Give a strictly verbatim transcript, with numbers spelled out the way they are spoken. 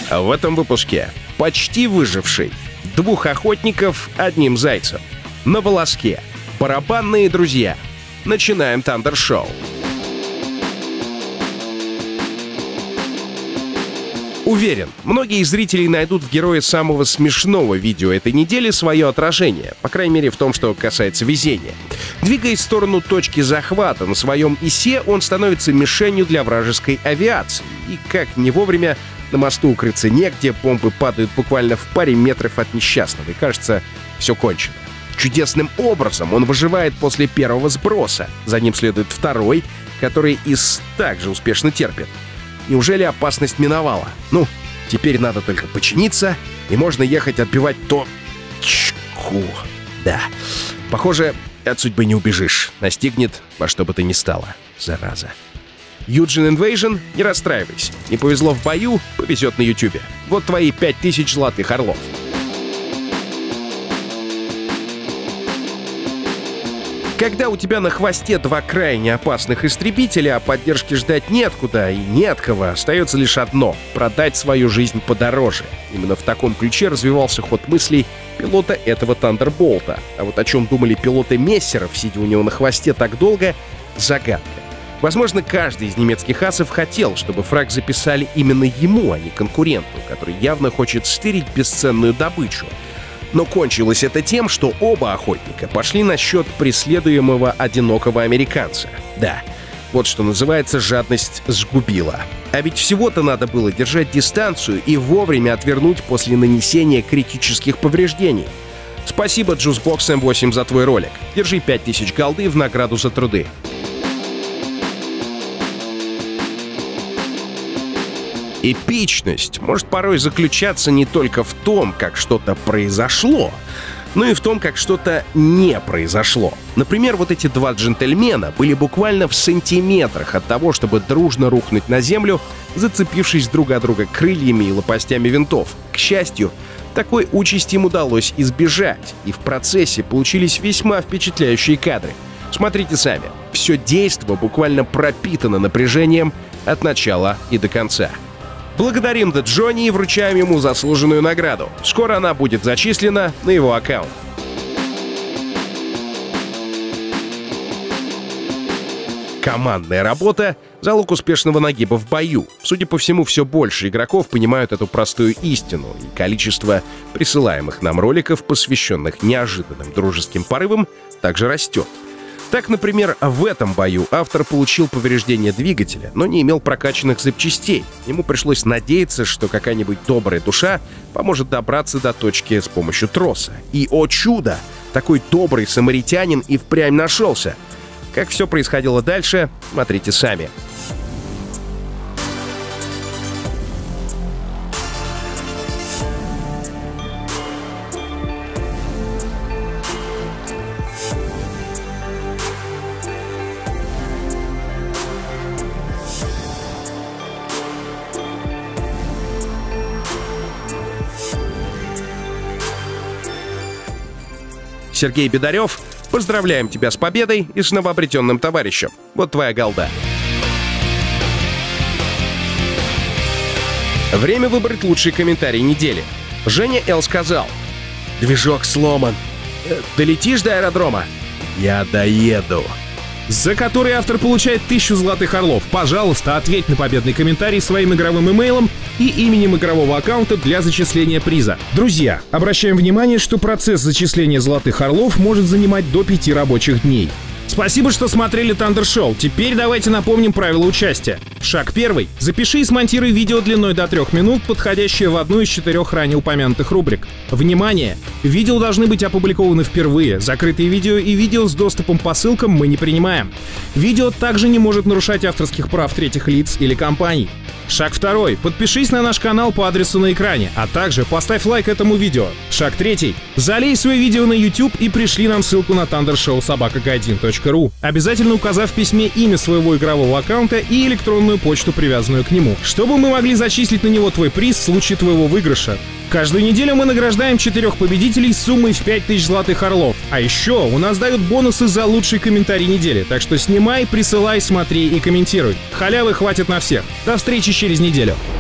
А в этом выпуске почти выживший. Двух охотников одним зайцем. На волоске. Барабанные друзья. Начинаем Thunder Show. Уверен, многие зрители найдут в герое самого смешного видео этой недели свое отражение, по крайней мере в том, что касается везения. Двигаясь в сторону точки захвата на своем ИСе, он становится мишенью для вражеской авиации. И как не вовремя, на мосту укрыться негде, бомбы падают буквально в паре метров от несчастного, и кажется, все кончено. Чудесным образом он выживает после первого сброса. За ним следует второй, который ИС также успешно терпит. Неужели опасность миновала? Ну, теперь надо только починиться, и можно ехать отбивать точку. Да, похоже, от судьбы не убежишь. Настигнет во что бы то ни стало, зараза. Eugene Invasion, не расстраивайся. Не повезло в бою, повезет на ютубе. Вот твои пять тысяч золотых орлов. Когда у тебя на хвосте два крайне опасных истребителя, а поддержки ждать неоткуда и не от кого, остается лишь одно — продать свою жизнь подороже. Именно в таком ключе развивался ход мыслей пилота этого Тандерболта. А вот о чем думали пилоты Мессеров, сидя у него на хвосте так долго — загадка. Возможно, каждый из немецких асов хотел, чтобы фраг записали именно ему, а не конкуренту, который явно хочет стырить бесценную добычу. Но кончилось это тем, что оба охотника пошли на счет преследуемого одинокого американца. Да, вот что называется «жадность сгубила». А ведь всего-то надо было держать дистанцию и вовремя отвернуть после нанесения критических повреждений. Спасибо, Juicebox эм восемь, за твой ролик. Держи пять тысяч голды в награду за труды. Эпичность может порой заключаться не только в том, как что-то произошло, но и в том, как что-то не произошло. Например, вот эти два джентльмена были буквально в сантиметрах от того, чтобы дружно рухнуть на землю, зацепившись друг от друга крыльями и лопастями винтов. К счастью, такой участи им удалось избежать, и в процессе получились весьма впечатляющие кадры. Смотрите сами. Все действо буквально пропитано напряжением от начала и до конца. Благодарим The Johnny и вручаем ему заслуженную награду. Скоро она будет зачислена на его аккаунт. Командная работа — залог успешного нагиба в бою. Судя по всему, все больше игроков понимают эту простую истину, и количество присылаемых нам роликов, посвященных неожиданным дружеским порывам, также растет. Так, например, в этом бою автор получил повреждение двигателя, но не имел прокачанных запчастей. Ему пришлось надеяться, что какая-нибудь добрая душа поможет добраться до точки с помощью троса. И, о чудо, такой добрый самаритянин и впрямь нашелся. Как все происходило дальше, смотрите сами. Сергей Бедарев, поздравляем тебя с победой и с новообретенным товарищем. Вот твоя голда. Время выбрать лучший комментарий недели. Женя Л. сказал: «Движок сломан. Долетишь до аэродрома?» «Я доеду». За который автор получает тысячу золотых орлов. Пожалуйста, ответь на победный комментарий своим игровым имейлом и именем игрового аккаунта для зачисления приза. Друзья, обращаем внимание, что процесс зачисления золотых орлов может занимать до пяти рабочих дней. Спасибо, что смотрели Thunder Show. Теперь давайте напомним правила участия. Шаг первый. Запиши и смонтируй видео длиной до трех минут, подходящее в одну из четырех ранее упомянутых рубрик. Внимание! Видео должны быть опубликованы впервые. Закрытые видео и видео с доступом по ссылкам мы не принимаем. Видео также не может нарушать авторских прав третьих лиц или компаний. Шаг второй. Подпишись на наш канал по адресу на экране, а также поставь лайк этому видео. Шаг третий. Залей свое видео на YouTube и пришли нам ссылку на thunder show собака гайдин точка ру, обязательно указав в письме имя своего игрового аккаунта и электронную почту, привязанную к нему, чтобы мы могли зачислить на него твой приз в случае твоего выигрыша. Каждую неделю мы награждаем четырех победителей суммой в пять тысяч золотых орлов. А еще у нас дают бонусы за лучший комментарий недели, так что снимай, присылай, смотри и комментируй. Халявы хватит на всех. До встречи через неделю.